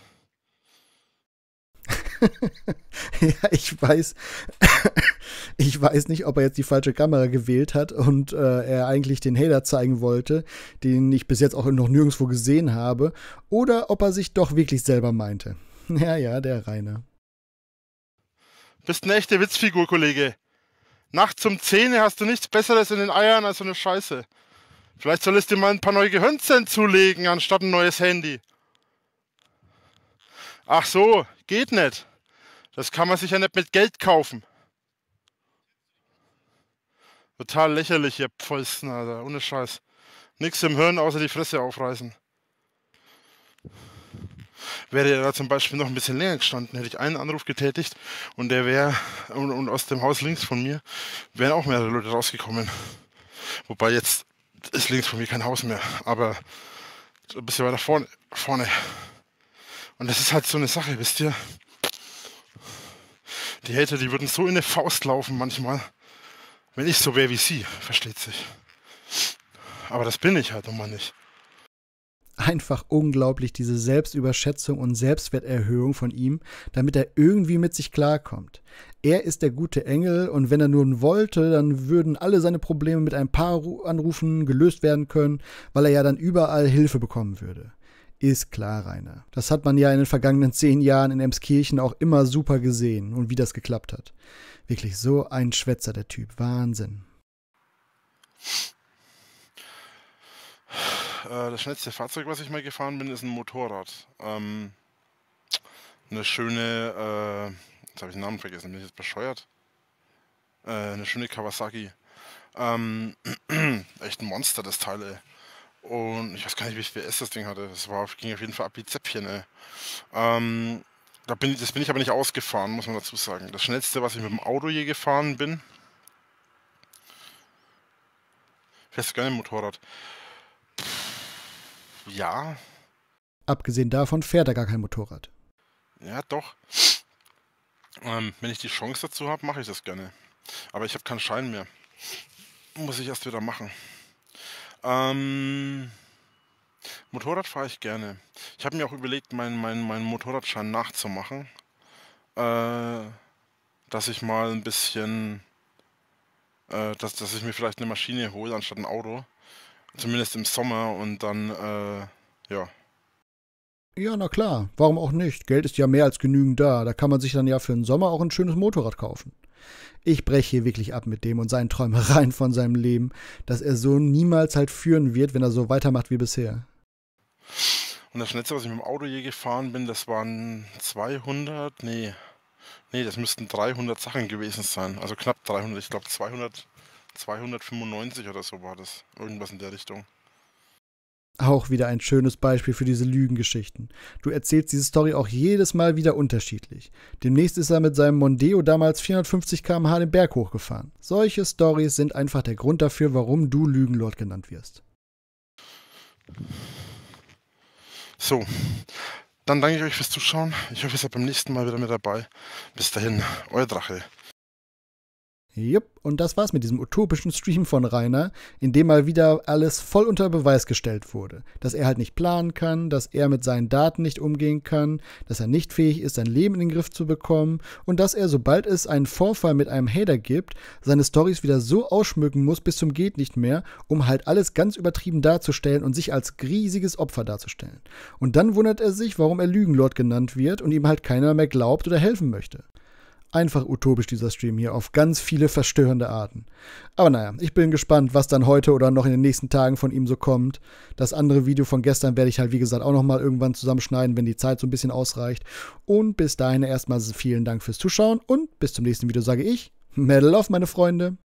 Ja, ich weiß, ich weiß nicht, ob er jetzt die falsche Kamera gewählt hat und äh, er eigentlich den Hater zeigen wollte, den ich bis jetzt auch noch nirgendwo gesehen habe, oder ob er sich doch wirklich selber meinte. Ja, ja, der Rainer. Bist eine echte Witzfigur, Kollege. Nachts um zehn hast du nichts Besseres in den Eiern als so eine Scheiße. Vielleicht solltest du dir mal ein paar neue Gehirnzellen zulegen, anstatt ein neues Handy. Ach so, geht nicht. Das kann man sich ja nicht mit Geld kaufen. Total lächerlich, ihr Pfolsten, Alter. Ohne Scheiß. Nix im Hirn, außer die Fresse aufreißen. Wäre er da zum Beispiel noch ein bisschen länger gestanden, hätte ich einen Anruf getätigt und der wäre, und, und aus dem Haus links von mir wären auch mehrere Leute rausgekommen. Wobei jetzt ist links von mir kein Haus mehr, aber ein bisschen weiter vorne. vorne. Und das ist halt so eine Sache, wisst ihr? Die Hater, die würden so in eine Faust laufen manchmal, wenn ich so wäre wie sie, versteht sich. Aber das bin ich halt immer nicht. einfach unglaublich, diese Selbstüberschätzung und Selbstwerterhöhung von ihm, damit er irgendwie mit sich klarkommt. Er ist der gute Engel und wenn er nun wollte, dann würden alle seine Probleme mit ein paar Anrufen gelöst werden können, weil er ja dann überall Hilfe bekommen würde. Ist klar, Rainer. Das hat man ja in den vergangenen zehn Jahren in Emskirchen auch immer super gesehen und wie das geklappt hat. Wirklich so ein Schwätzer, der Typ. Wahnsinn. Das schnellste Fahrzeug, was ich mal gefahren bin, ist ein Motorrad. Ähm, eine schöne, äh, jetzt habe ich den Namen vergessen, bin ich jetzt bescheuert? Äh, eine schöne Kawasaki. Ähm, echt ein Monster, das Teil, ey. Und ich weiß gar nicht, wie viel P S das Ding hatte. Das war, ging auf jeden Fall ab wie Zäpfchen, ey. Ähm, da bin ich, das bin ich aber nicht ausgefahren, muss man dazu sagen. Das schnellste, was ich mit dem Auto je gefahren bin, fährst du gerne ein Motorrad? Ja. Abgesehen davon fährt er gar kein Motorrad. Ja, doch. Ähm, wenn ich die Chance dazu habe, mache ich das gerne. Aber ich habe keinen Schein mehr. Muss ich erst wieder machen. Ähm, Motorrad fahre ich gerne. Ich habe mir auch überlegt, meinen mein, mein Motorradschein nachzumachen. Äh, dass ich mal ein bisschen, äh, dass, dass ich mir vielleicht eine Maschine hole, anstatt ein Auto. Zumindest im Sommer und dann, äh, ja. Ja, na klar. Warum auch nicht? Geld ist ja mehr als genügend da. Da kann man sich dann ja für den Sommer auch ein schönes Motorrad kaufen. Ich breche hier wirklich ab mit dem und seinen Träumereien von seinem Leben, dass er so niemals halt führen wird, wenn er so weitermacht wie bisher. Und das schnellste, was ich mit dem Auto je gefahren bin, das waren zweihundert, nee, nee, das müssten dreihundert Sachen gewesen sein. Also knapp dreihundert, ich glaube zweihundert, zweihundertfünfundneunzig oder so war das. Irgendwas in der Richtung. Auch wieder ein schönes Beispiel für diese Lügengeschichten. Du erzählst diese Story auch jedes Mal wieder unterschiedlich. Demnächst ist er mit seinem Mondeo damals vierhundertfünfzig Kilometer pro Stunde den Berg hochgefahren. Solche Storys sind einfach der Grund dafür, warum du Lügenlord genannt wirst. So, dann danke ich euch fürs Zuschauen. Ich hoffe, ihr seid beim nächsten Mal wieder mit dabei. Bis dahin, euer Drache. Jupp, und das war's mit diesem utopischen Stream von Rainer, in dem mal wieder alles voll unter Beweis gestellt wurde. Dass er halt nicht planen kann, dass er mit seinen Daten nicht umgehen kann, dass er nicht fähig ist, sein Leben in den Griff zu bekommen und dass er, sobald es einen Vorfall mit einem Hater gibt, seine Storys wieder so ausschmücken muss bis zum geht nicht mehr, um halt alles ganz übertrieben darzustellen und sich als riesiges Opfer darzustellen. Und dann wundert er sich, warum er Lügenlord genannt wird und ihm halt keiner mehr glaubt oder helfen möchte. Einfach utopisch, dieser Stream hier, auf ganz viele verstörende Arten. Aber naja, ich bin gespannt, was dann heute oder noch in den nächsten Tagen von ihm so kommt. Das andere Video von gestern werde ich halt, wie gesagt, auch nochmal irgendwann zusammenschneiden, wenn die Zeit so ein bisschen ausreicht. Und bis dahin erstmal vielen Dank fürs Zuschauen und bis zum nächsten Video sage ich, Medal auf, meine Freunde.